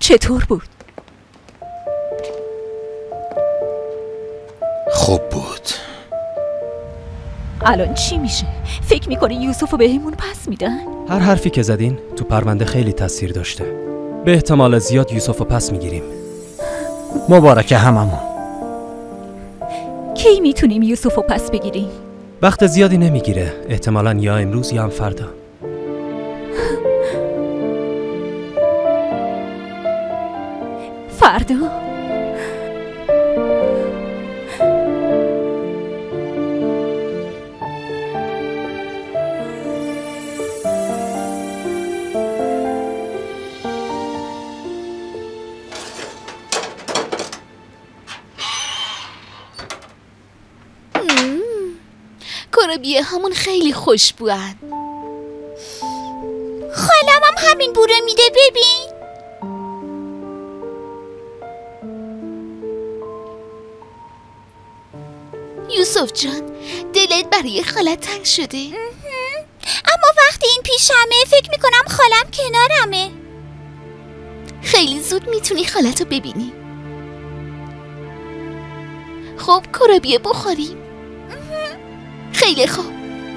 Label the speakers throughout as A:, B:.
A: چطور بود؟
B: خوب بود.
A: الان چی میشه؟ فکر میکنی یوسفو بهمون پس میدن؟
C: هر حرفی که زدین تو پرونده خیلی تاثیر داشته. به احتمال زیاد یوسفو پس میگیریم.
B: مبارکه هممون.
A: کی میتونیم یوسفو پس بگیریم؟
C: وقت زیادی نمیگیره. احتمالاً یا امروز یا هم فردا.
A: فردا؟
D: کربیه همون خیلی خوشبوان.
E: خالم هم همین بوره میده ببین.
D: یوسف جان دلت برای خالت تنگ شده؟
E: اما وقتی این پیشمه فکر میکنم خالم کنارمه.
D: خیلی زود میتونی خالتو ببینی. خب کربیه بخوریم. خیلی خوب.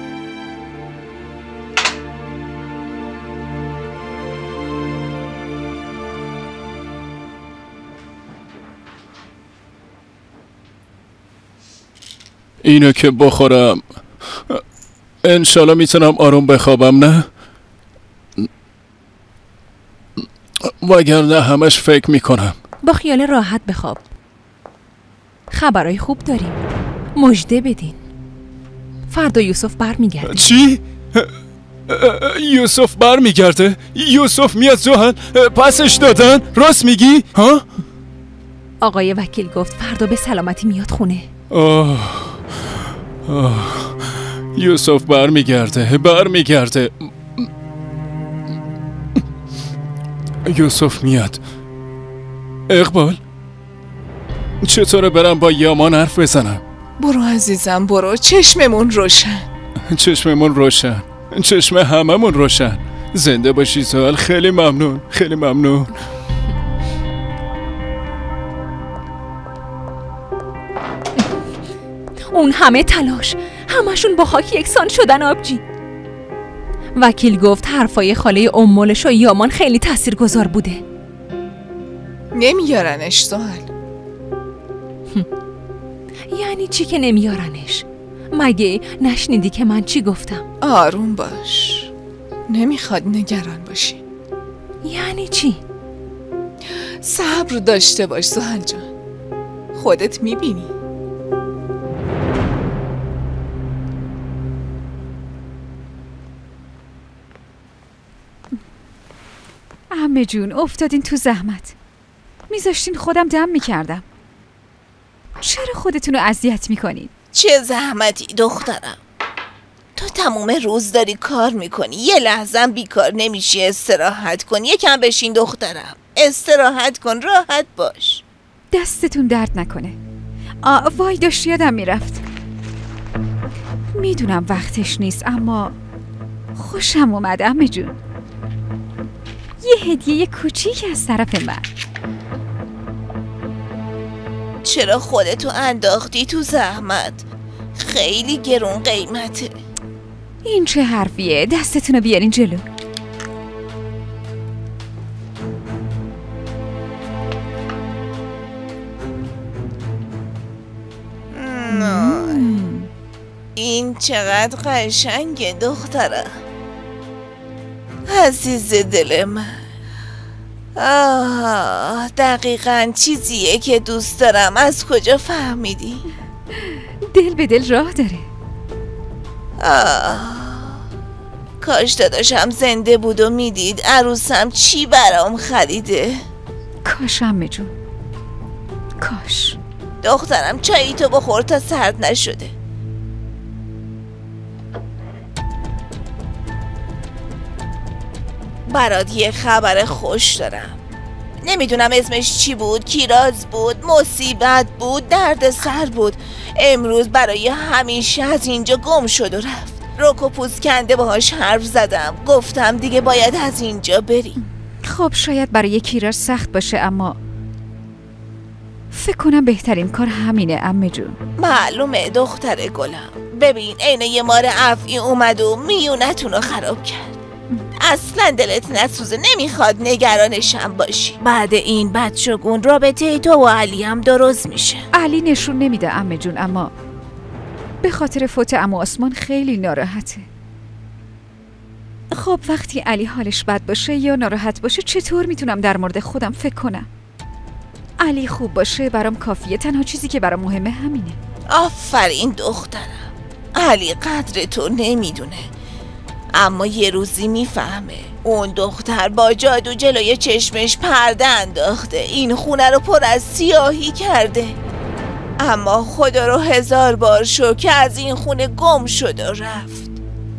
F: اینو که بخورم انشالله میتونم آروم بخوابم، نه؟ وگرنه همش فکر میکنم.
A: با خیال راحت بخواب. خبرای خوب داریم. مژده بدین. فردا یوسف برمیگرده.
F: چی؟ یوسف برمیگرده؟ یوسف میاد جوهن؟ پسش دادن؟ راست میگی؟ ها؟
A: آقای وکیل گفت فردا به سلامتی میاد خونه.
F: یوسف برمیگرده. یوسف میاد. اقبال چطوره برم با یامان حرف بزنم؟
G: برو عزیزم برو، چشممون روشن.
F: چشم هممون روشن. زنده باشی سوال. خیلی ممنون.
A: اون همه تلاش، همشون با خاک یکسان شدن آبجی. وکیل گفت حرفای خاله امولش و یامان خیلی تاثیرگذار بوده.
G: نمیارنش سوال.
A: یعنی چی که نمیارنش؟ مگه نشنیدی که من چی گفتم؟
G: آروم باش، نمیخواد نگران باشی.
A: یعنی چی؟
G: صبر داشته باش سهل جان، خودت میبینی.
H: عمه جون افتادین تو زحمت، میذاشتین خودم دم میکردم. چرا خودتون رو اذیت میکنین؟
I: چه زحمتی دخترم، تو تمام روز داری کار میکنی، یه لحظه بیکار نمیشی استراحت کن. یکم بشین دخترم، استراحت کن، راحت باش.
H: دستتون درد نکنه. وای داشت یادم میرفت. میدونم وقتش نیست اما خوشم اومد عمه جون. یه هدیه کوچیک از طرف من.
I: چرا خودتو انداختی تو زحمت؟ خیلی گرون قیمته.
H: این چه حرفیه؟ دستتونو بیارین جلو.
I: این چقدر قشنگه دخترم، عزیز دل من. دقیقاً چیزیه که دوست دارم. از کجا فهمیدی؟
H: دل به دل راه داره.
I: کاش داداشم زنده بود و میدید عروسم چی برام خریده.
H: کاش عمه جون، کاش.
I: دخترم چایی تو بخور تا سرد نشده. برات یه خبر خوش دارم. نمیدونم اسمش چی بود، کیراز بود، مصیبت بود، درد سر بود. امروز برای همیشه از اینجا گم شد و رفت. رک و پوست کنده باهاش حرف زدم، گفتم دیگه باید از اینجا بریم.
H: خب شاید برای کیراش سخت باشه، اما فکر کنم بهترین کار همینه عمه جون.
I: معلومه دختر گلم. ببین عین یه مار افعی اومد و میونتون رو خراب کرد. اصلا دلت نسوزه، نمیخواد نگرانشم باشی. بعد این بدشگون رابطه تو و علی هم درست میشه.
H: علی نشون نمیده عمه جون، اما به خاطر فوت عمو آسمان خیلی ناراحته. خب وقتی علی حالش بد باشه یا ناراحت باشه چطور میتونم در مورد خودم فکر کنم؟ علی خوب باشه برام کافیه. تنها چیزی که برام مهمه همینه.
I: آفرین دخترم. علی قدر تو نمیدونه، اما یه روزی میفهمه. اون دختر با جادو جلوی چشمش پرده انداخته، این خونه رو پر از سیاهی کرده. اما خدا رو 1000 بار شکر که از این خونه گم شد و رفت.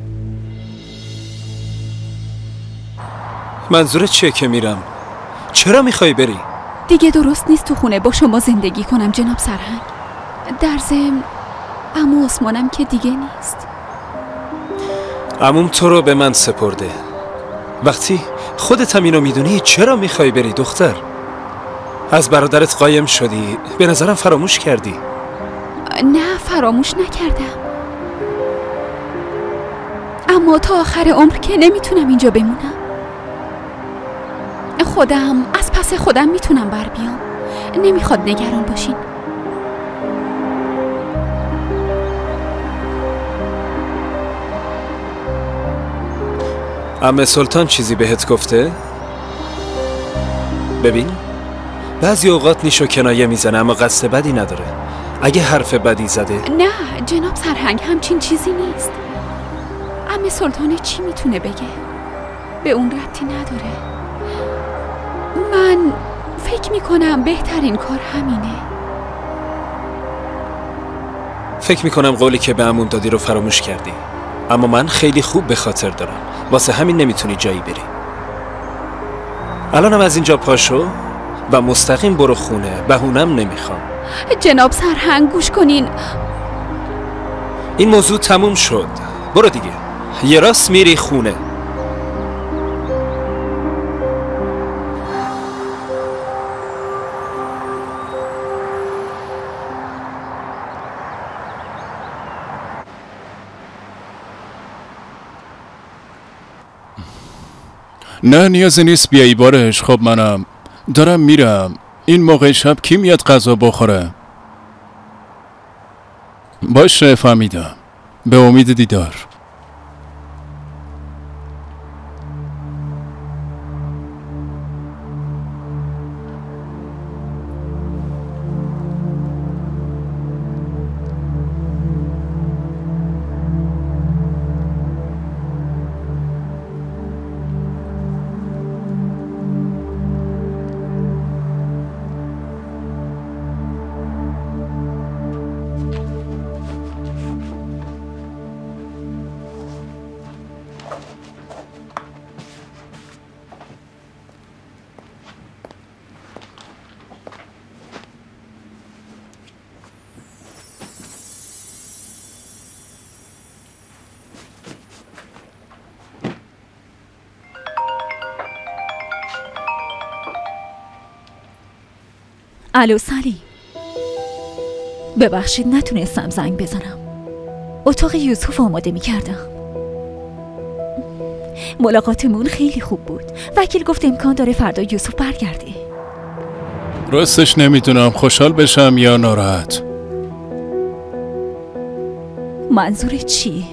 C: منظورت چیه که میرم؟ چرا میخوای بری؟
A: دیگه درست نیست تو خونه با شما زندگی کنم جناب سرهنگ. در ضمن عمو عثمانم که دیگه نیست.
C: عموم تو رو به من سپرده. وقتی خودت هم اینو میدونی چرا میخوای بری دختر؟ از برادرت قایم شدی، به نظرم فراموش کردی.
A: نه فراموش نکردم، اما تا آخر عمر که نمیتونم اینجا بمونم. خودم از پس خودم میتونم بر بیام. نمیخواد نگران باشین.
C: عمه سلطان چیزی بهت گفته؟ ببین بعضی اوقات نیشو کنایه میزنه اما قصد بدی نداره. اگه حرف بدی زده؟
A: نه جناب سرهنگ همچین چیزی نیست. عمه سلطان چی میتونه بگه؟ به اون ربطی نداره. من فکر میکنم بهترین کار همینه.
C: فکر میکنم قولی که به عموم دادی رو فراموش کردی، اما من خیلی خوب به خاطر دارم، واسه همین نمیتونی جایی بری. الانم از اینجا پاشو و مستقیم برو خونه. بهونم نمیخوام.
A: جناب سرهنگ گوش کنین.
C: این موضوع تموم شد. برو دیگه. یه راست میری خونه.
F: نه نیازی نیست بیایی بارش. خب منم دارم میرم. این موقع شب کی میاد غذا بخوره؟ باشه فهمیدم. به امید دیدار.
A: الو سلیم، ببخشید نتونستم زنگ بزنم. اتاق یوسف آماده می‌کردم. ملاقاتمون خیلی خوب بود. وکیل گفت امکان داره فردا یوسف برگرده.
F: راستش نمیدونم خوشحال بشم یا ناراحت.
A: منظورت چیه؟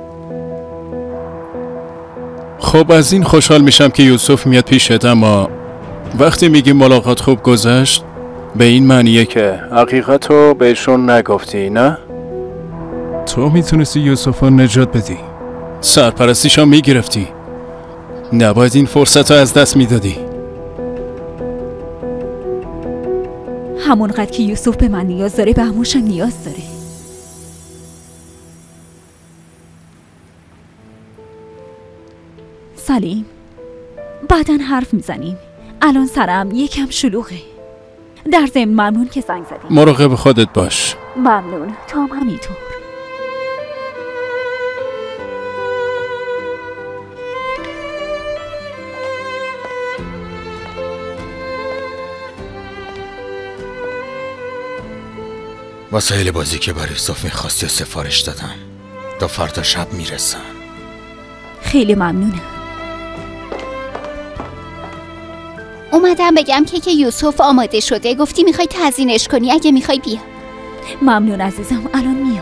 F: خب از این خوشحال میشم که یوسف میاد پیشت، اما وقتی میگی ملاقات خوب گذشت به این معنیه که حقیقتو بهشون نگفتی، نه؟ تو میتونستی یوسف رو نجات بدی، سرپرستیشو میگرفتی، نباید این فرصت رو از دست میدادی.
A: همونقدر که یوسف به من نیاز داره به عموشم نیاز داره. سلیم، بعداً حرف میزنیم. الان سرم یکم شلوغه. در ضمن ممنون که زنگ زدی.
F: مراقب خودت باش.
A: ممنون، تا هم همینطور.
B: وسایل بازی که برای یوسف میخواستی سفارش دادم، تا فردا شب میرسن.
H: خیلی ممنونم.
E: اومدم بگم که یوسف آماده شده. گفتی میخوای تزیینش کنی، اگه میخوای بیا.
H: ممنون عزیزم، الان میام.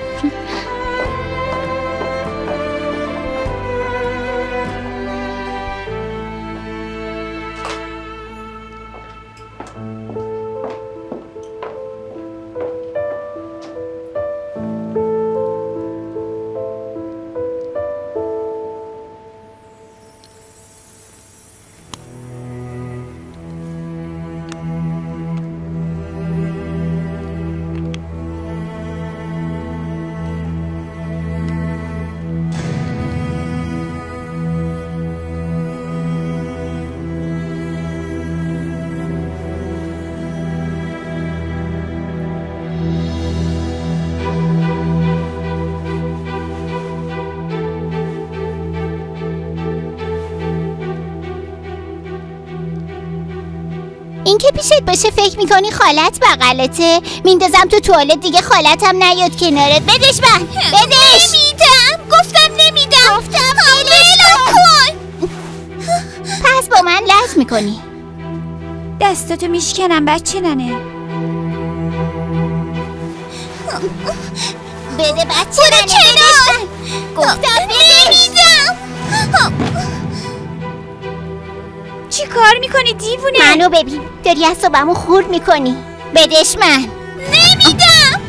E: این که پیشت باشه فکر میکنی خالت بغلته؟ میندازم تو توالت دیگه خالتم نیاد کنارت. بدش من، بدش. نمیدم، گفتم نمیدم. گفتم ولش کن. پس با من لج میکنی. دستاتو میشکنم بچه ننه. بده بچه ننه، بدش من. گفتم نمیدم. چی کار میکنی دیوونه؟ منو ببین، داری اعصابمو خورد میکنی. بدش من. نمیدم.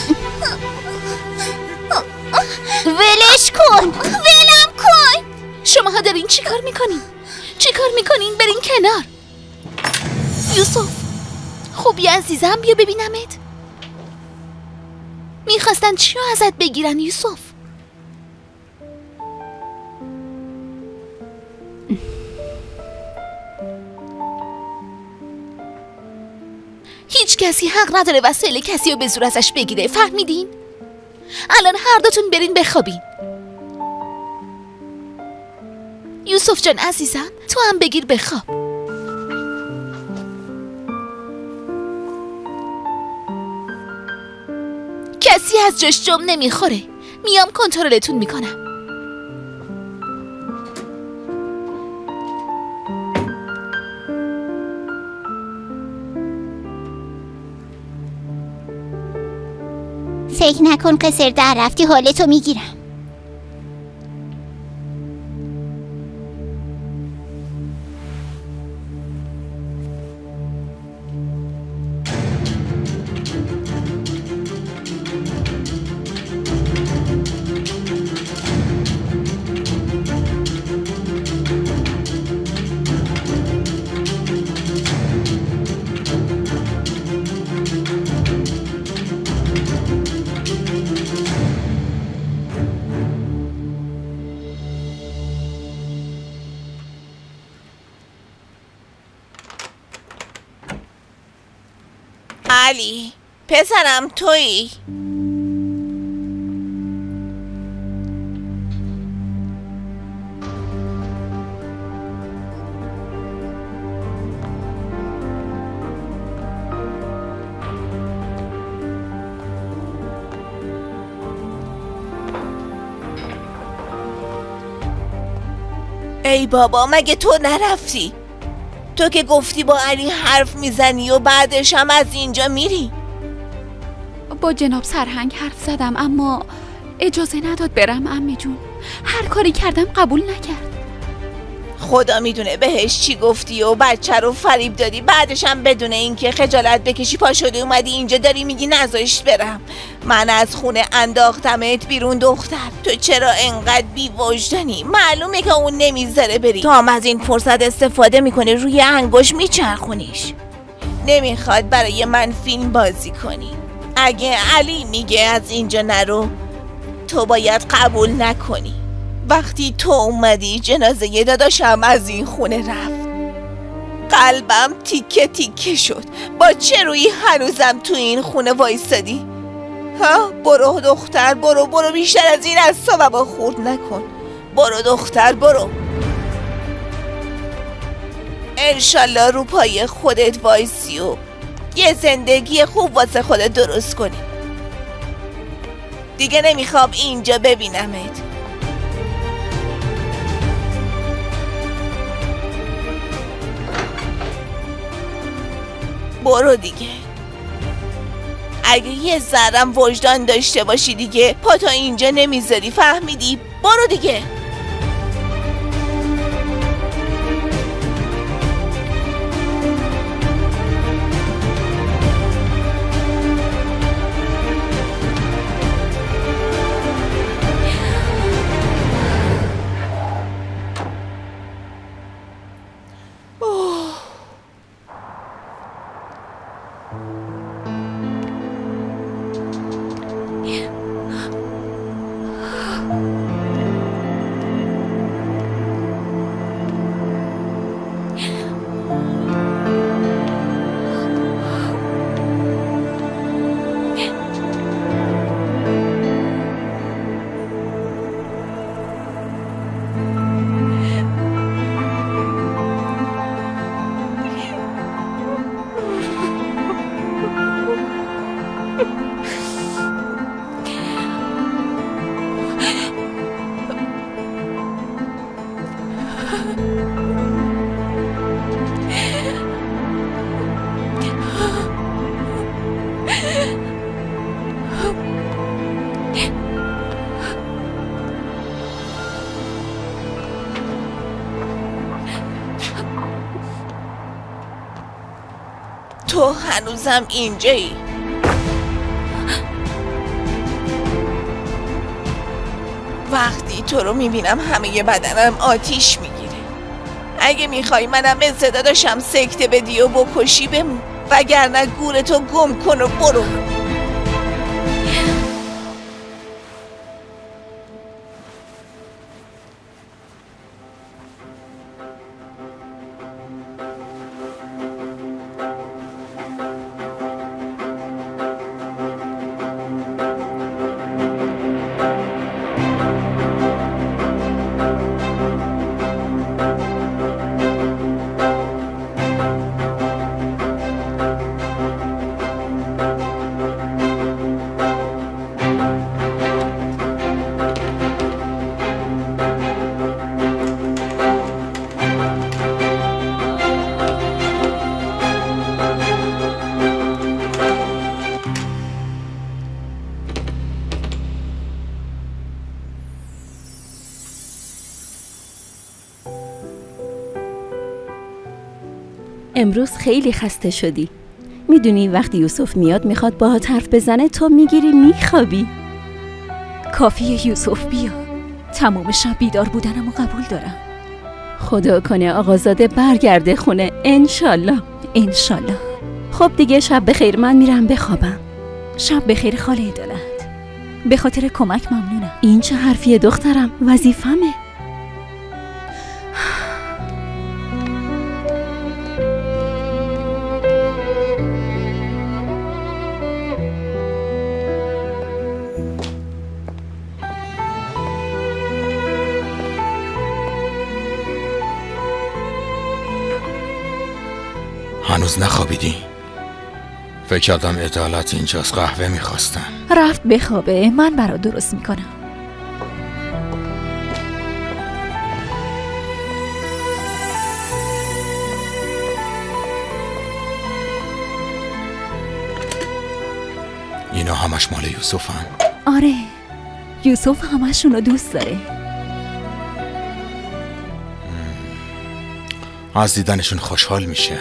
E: ولش کن، ولم کن.
D: شماها دارین چی کار میکنین؟ چی کار میکنین؟ برین کنار. یوسف خوبی عزیزم، بیا ببینمت. میخواستن چی رو ازت بگیرن یوسف؟ هیچ کسی حق نداره وسایل کسی رو به زور ازش بگیره، فهمیدین؟ الان هر دوتون برین بخوابین. یوسف جان عزیزم، تو هم بگیر بخواب. کسی از جاش جم نمیخوره. میام کنترلتون میکنم.
E: فکر نکن قصر در رفتی، حالتو میگیرم.
I: علی پسرم تویی؟ ای بابا مگه تو نرفتی؟ تو که گفتی با علی حرف میزنی و بعدش هم از اینجا میری.
A: با جناب سرهنگ حرف زدم اما اجازه نداد برم عمه جون. هر کاری کردم قبول نکرد.
I: خدا میدونه بهش چی گفتی و بچه رو فریب دادی، بعدش هم بدون اینکه خجالت بکشی پا شده اومدی اینجا داری میگی نذاشت برم. من از خونه انداختمت بیرون دختر. تو چرا انقدر بی وجدانی؟ معلومه که اون نمیذاره بری، تو هم از این فرصت استفاده میکنه روی انگوش میچرخونیش. نمیخواد برای من فیلم بازی کنی. اگه علی میگه از اینجا نرو تو باید قبول نکنی. وقتی تو اومدی جنازه داداشم از این خونه رفت، قلبم تیکه تیکه شد. با چه روی هنوزم تو این خونه وایسادی؟ ها برو دختر، برو بیشتر از این اعصابمو خورد نکن. برو دختر برو. انشالله رو پای خودت وایسی و یه زندگی خوب واسه خودت درست کنی. دیگه نمیخوام اینجا ببینمت. برو دیگه. اگه یه ذرم وجدان داشته باشی دیگه پا تا اینجا نمیذاری، فهمیدی؟ برو دیگه. تو هنوزم اینجایی؟ وقتی تو رو میبینم همه بدنم آتیش میگیره. اگه میخوای منم مثل داداشم سکته بدی و بکشی بمون، وگرنه گورتو گم کن و برو.
J: امروز خیلی خسته شدی. میدونی وقتی یوسف میاد میخواد باهات حرف بزنه تو میگیری میخوابی.
H: کافیه یوسف بیا. تمام شب بیدار بودنمو قبول دارم.
J: خدا کنه آقازاده برگرده خونه. انشالله.
H: انشالله.
J: خب دیگه شب بخیر، من میرم بخوابم.
H: شب بخیر خاله عدالت. به خاطر کمک ممنونم.
J: این چه حرفیه دخترم؟ وظیفمه.
B: هنوز نخوابیدی؟ فکر کردم عدالت اینجاست، قهوه میخواستم.
H: رفت بخوابه، من برا درست میکنم.
B: اینا همش مال یوسفن؟
H: آره، یوسف همشون رو دوست داره.
B: از دیدنشون خوشحال میشه.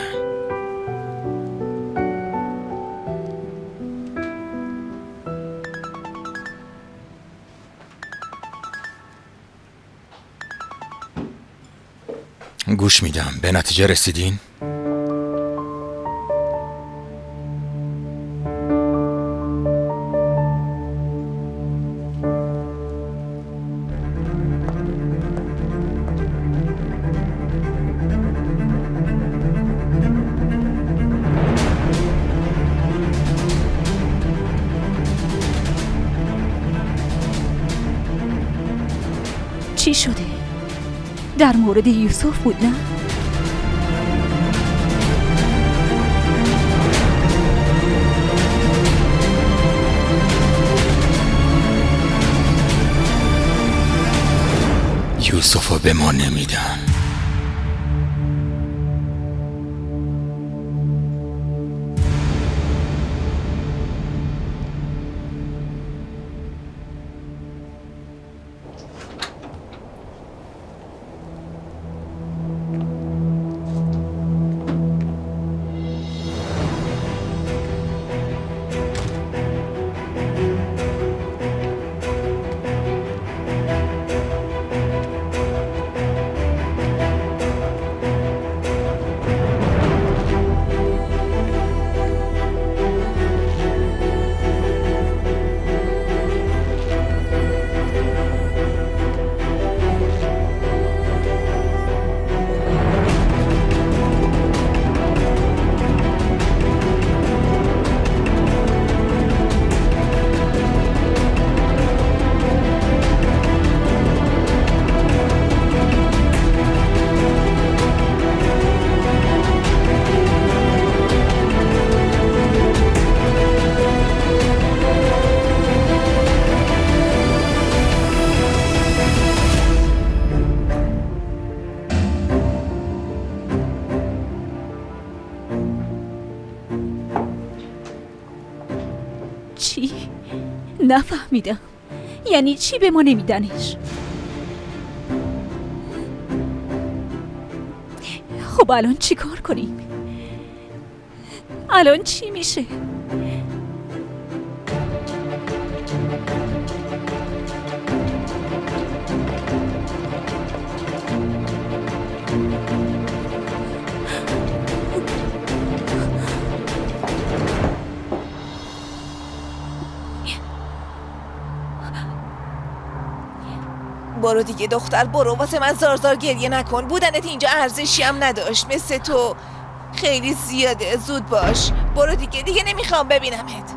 B: گوش میدم. به نتیجه رسیدین؟
H: چی شده؟ در مورد یوسف بود نه؟
B: یوسفو به ما نمیدن.
H: چی؟ نفهمیدم. یعنی چی به ما نمیدنش؟ خب الان چی کار کنیم؟ الان چی میشه؟
I: برو دیگه دختر، برو. واسه من زار گریه نکن. بودنت اینجا ارزشی هم نداشت مثل تو. خیلی زیاده. زود باش، برو دیگه نمیخوام ببینمت.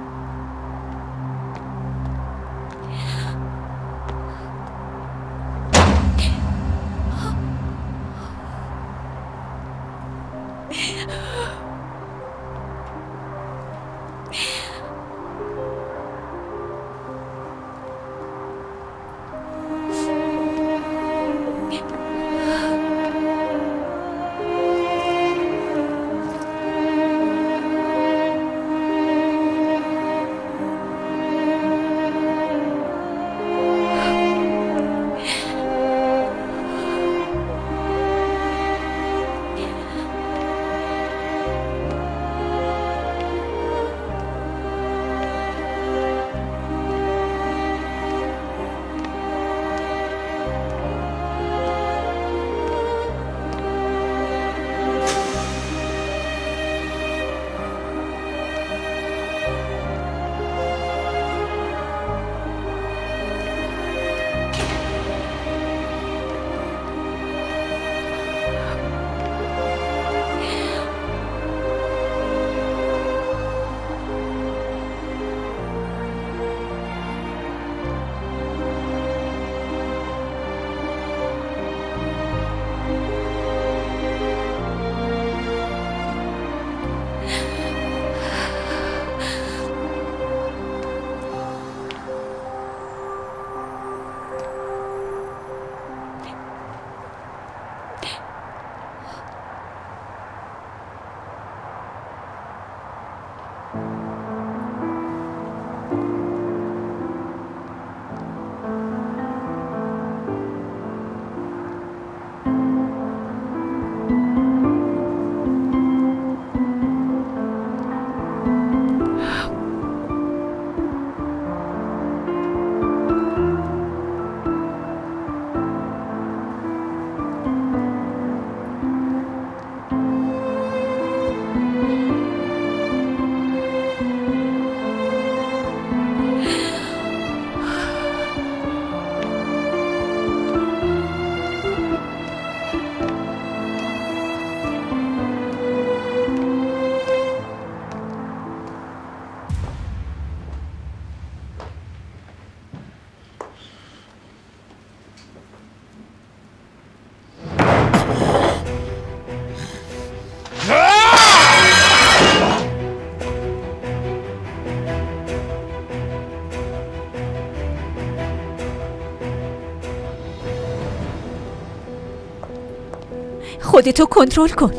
A: خودتو کنترل کن.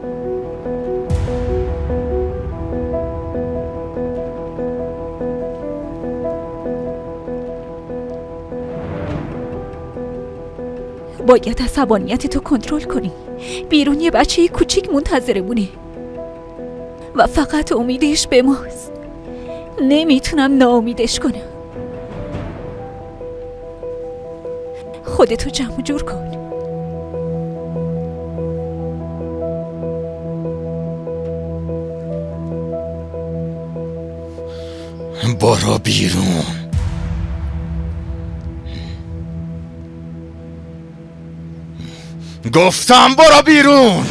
A: باید عصبانیتتو کنترل کنی. بیرون یه بچه کوچیک منتظرمونه و فقط امیدش به ماست. نمیتونم ناامیدش کنم. خودتو جمع جور کن.
B: برو بیرون. گفتم برو بیرون.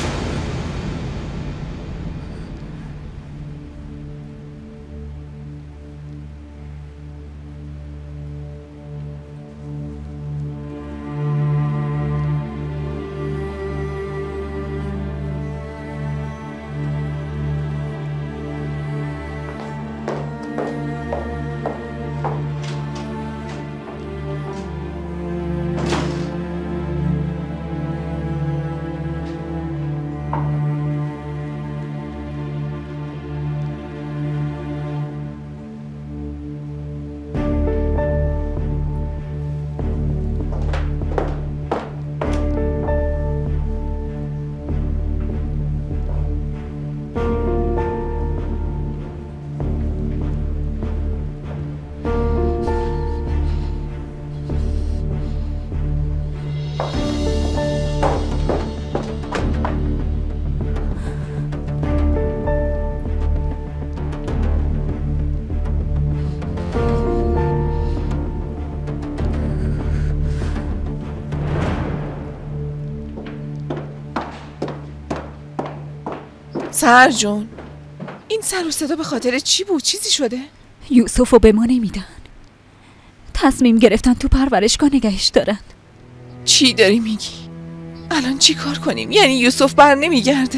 G: سحر جون، این سر و صدا به خاطر چی بود؟ چیزی شده؟
A: یوسفو به ما نمیدن. تصمیم گرفتن تو پرورشگاه نگهش دارن.
G: چی داری میگی؟ الان چی کار کنیم؟ یعنی یوسف بر نمیگرده؟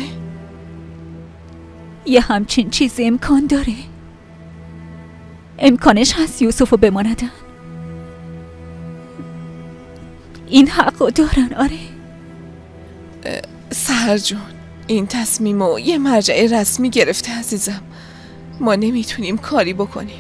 A: یه همچین چیزی امکان داره. امکانش هست یوسفو به ما ندن. این حقو دارن. آره
G: سحر جون، این تصمیمو یه مرجع رسمی گرفته عزیزم. ما نمیتونیم کاری بکنیم.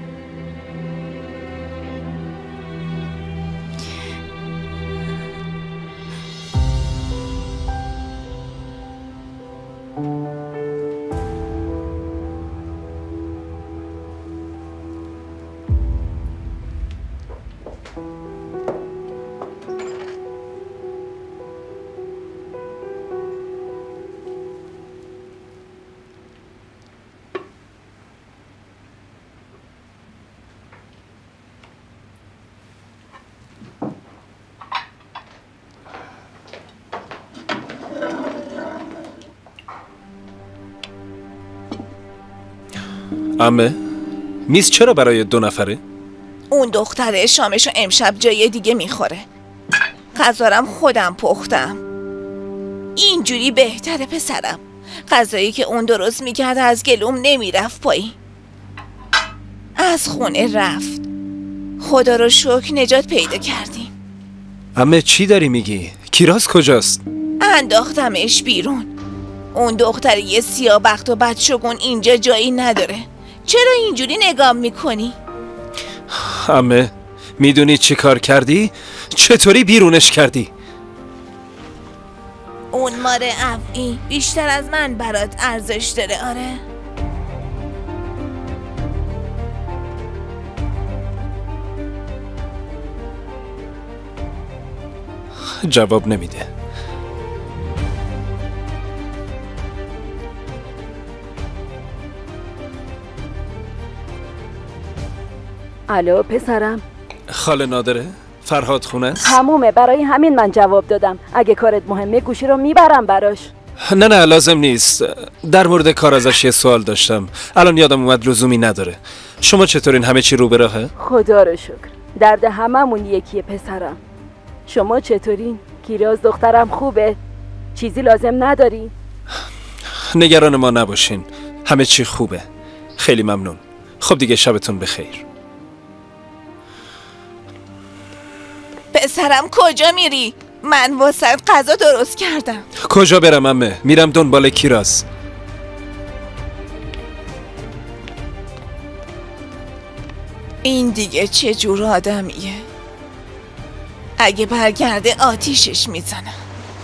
C: عمه، میز چرا برای 2 نفره؟
I: اون دختره شامشو امشب جای دیگه میخوره. غذارم خودم پختم. اینجوری بهتره پسرم. غذایی که اون درست میکرد از گلوم نمیرفت پایین. از خونه رفت. خدا رو شکر نجات پیدا کردیم.
C: عمه چی داری میگی؟ کیراز کجاست؟
I: انداختمش بیرون. اون دختره یه سیاه‌بخت و بدشگون اینجا جایی نداره. چرا اینجوری نگاه میکنی؟
C: عمه میدونی چی کار کردی؟ چطوری بیرونش کردی؟
I: اون مار افعی بیشتر از من برات ارزش داره. آره
C: جواب نمیده.
J: الو پسرم.
C: خاله نادره؟ فرهاد خونه است؟
J: تمومه، برای همین من جواب دادم. اگه کارت مهمه گوشی رو میبرم براش.
C: نه لازم نیست. در مورد کار ازش یه سوال داشتم. الان یادم اومد لزومی نداره. شما چطورین؟ همه چی رو به راهه؟
J: خدا رو شکر. درد هممون یکیه پسرم. شما چطورین؟ کیراز دخترم خوبه؟ چیزی لازم نداری؟
C: نگران ما نباشین. همه چی خوبه. خیلی ممنون. خب دیگه شبتون بخیر.
I: پسرم کجا میری؟ من واسط غذا درست کردم.
C: کجا برم عمه؟ میرم دنبال کیراز.
G: این دیگه چه جور آدمیه؟ اگه برگرده آتیشش میزنم.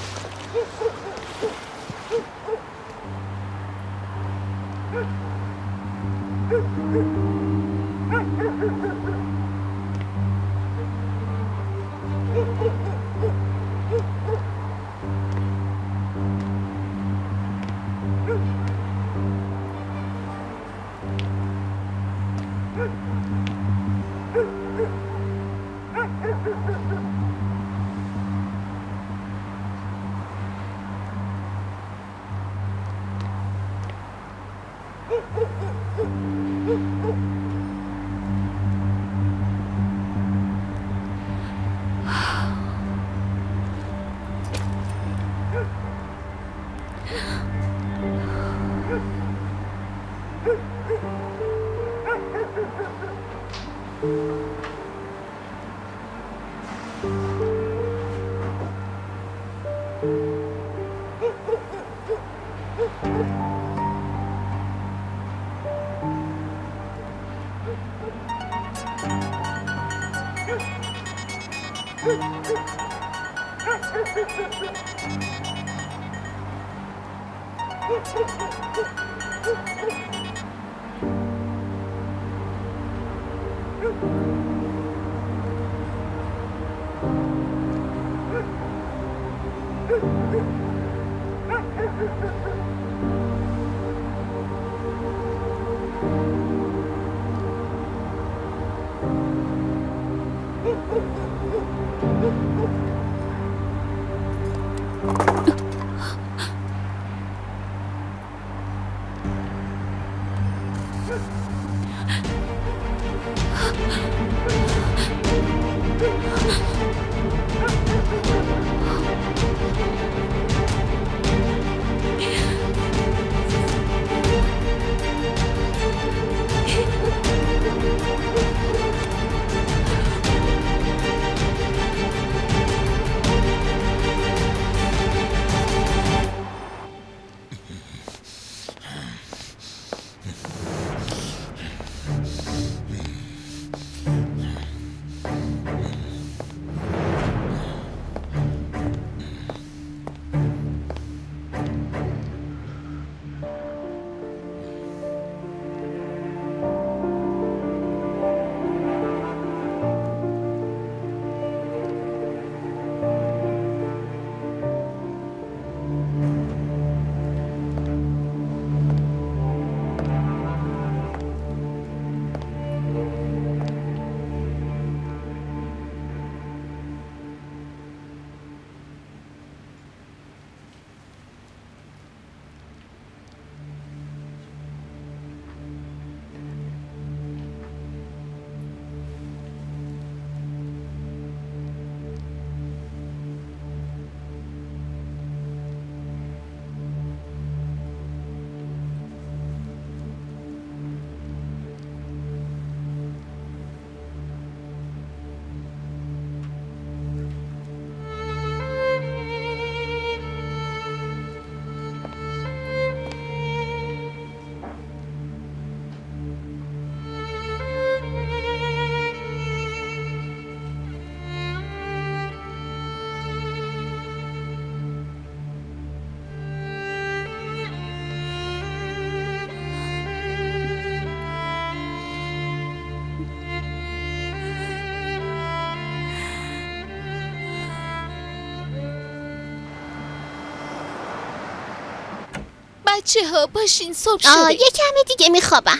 D: بچه ها باشین، صبح شده.
E: یه کمی دیگه میخوابم.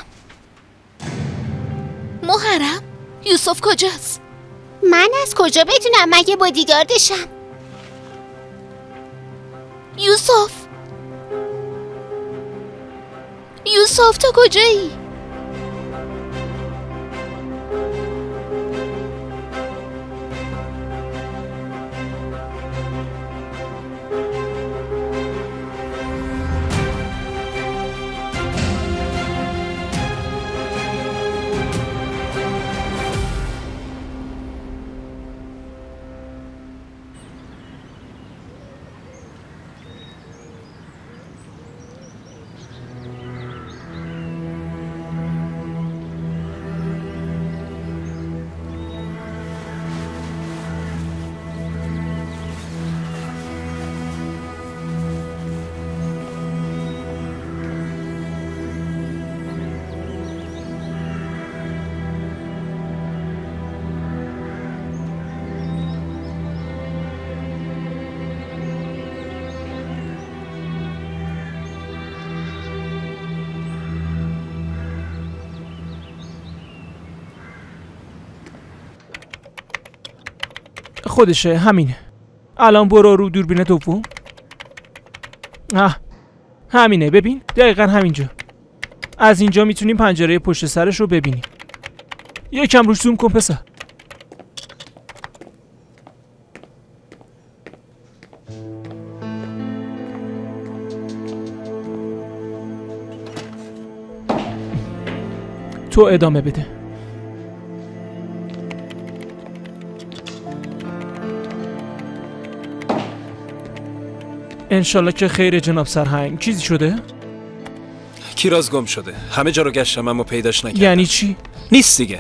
D: محرم، یوسف کجاست؟
E: من از کجا بدونم؟ مگه بادیگاردشم؟
D: یوسف تو کجایی؟
C: خودشه، همینه. الان برو رو دوربین دوم. همینه، ببین دقیقا همینجا. از اینجا میتونیم پنجره پشت سرش رو ببینیم. یکم روش زوم کن پسر. تو ادامه بده. انشالله که خیر جناب سرهنگ. چیزی شده؟
K: کیراز گم شده. همه جا رو گشتم اما پیداش نکردم.
C: یعنی چی؟
K: نیست دیگه.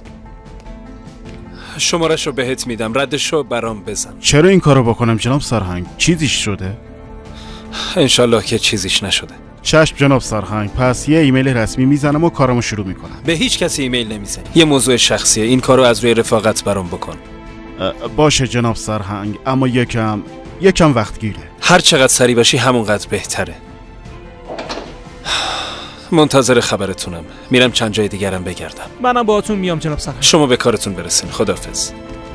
K: شمارش رو بهت میدم، ردش رو برام بزن.
L: چرا این کارو بکنم جناب سرهنگ؟ چیزیش شده؟
K: انشالله که چیزیش نشده.
L: چشم جناب سرهنگ، پس یه ایمیل رسمی میزنم و کارمو شروع میکنم.
K: به هیچ کسی ایمیل نمیزنی. یه موضوع شخصیه. این کارو از روی رفاقت برام بکن.
L: باشه جناب سرهنگ، اما یکم وقت گیره.
K: هر چقدر سریع باشی همونقدر بهتره. منتظر خبرتونم. میرم چند جای دیگرم بگردم.
C: منم باهاتون میام جناب سرهنگ.
K: شما به کارتون برسین. خداحافظ.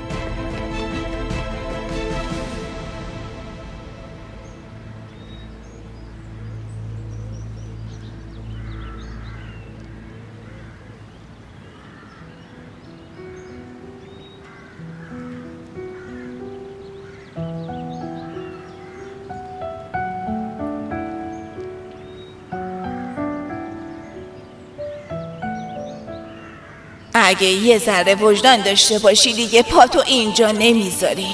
I: اگه یه ذره وجدان داشته باشی دیگه پاتو اینجا نمیذاری.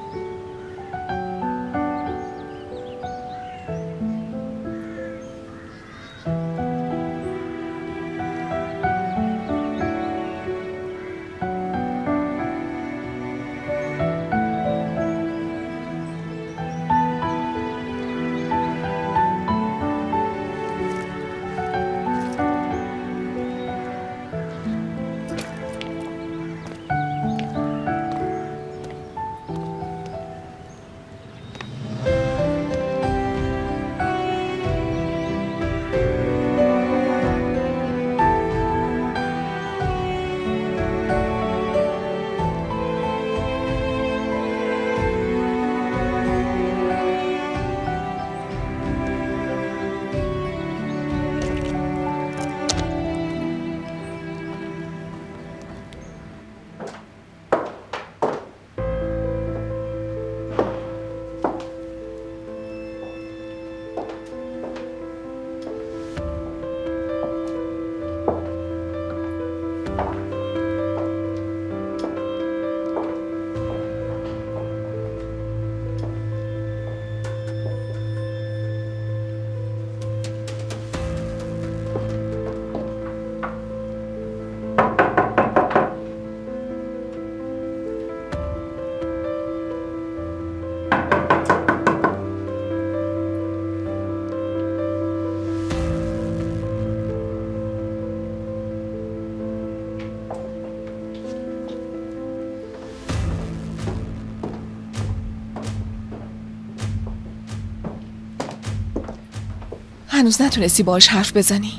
G: هنوز نتونستی باهاش حرف بزنی؟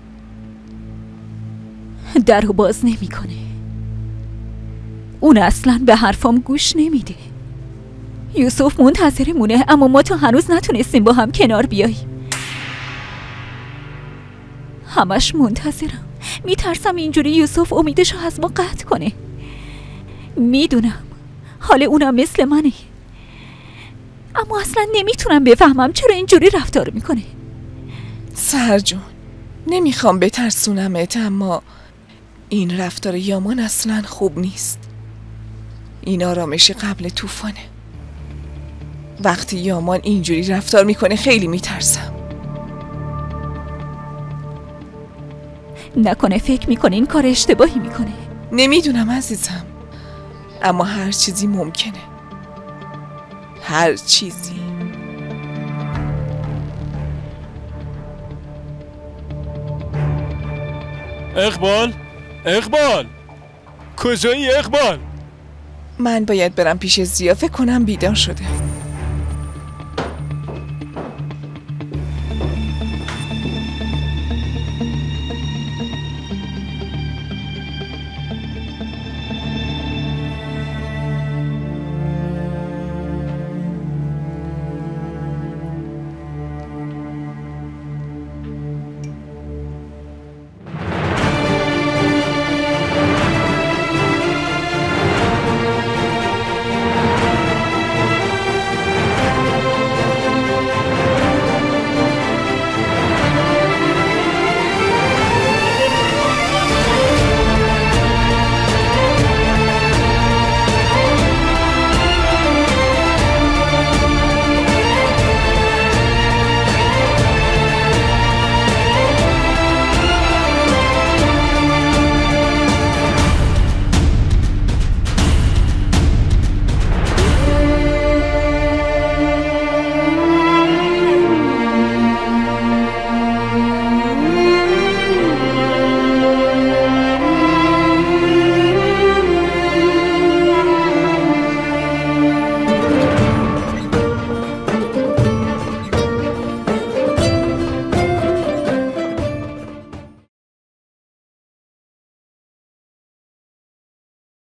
A: درو باز نمیکنه. اون اصلا به حرفام گوش نمیده. یوسف منتظرمونه اما ما تا هنوز نتونستیم با هم کنار بیاییم. همش منتظرم. میترسم اینجوری یوسف امیدشو از ما قطع کنه. میدونم حال اونم مثل منه، اما اصلا نمیتونم بفهمم چرا اینجوری رفتار میکنه.
G: سحر جون، نمیخوام بترسونمت، اما این رفتار یامان اصلا خوب نیست. این آرامش قبل طوفانه. وقتی یامان اینجوری رفتار میکنه خیلی میترسم.
A: نکنه فکر میکنه این کار اشتباهی میکنه.
G: نمیدونم عزیزم، اما هر چیزی ممکنه. هر چیزی.
F: اقبال کجایی اقبال؟
G: من باید برم پیش زیا، فکر کنم بیدار شده.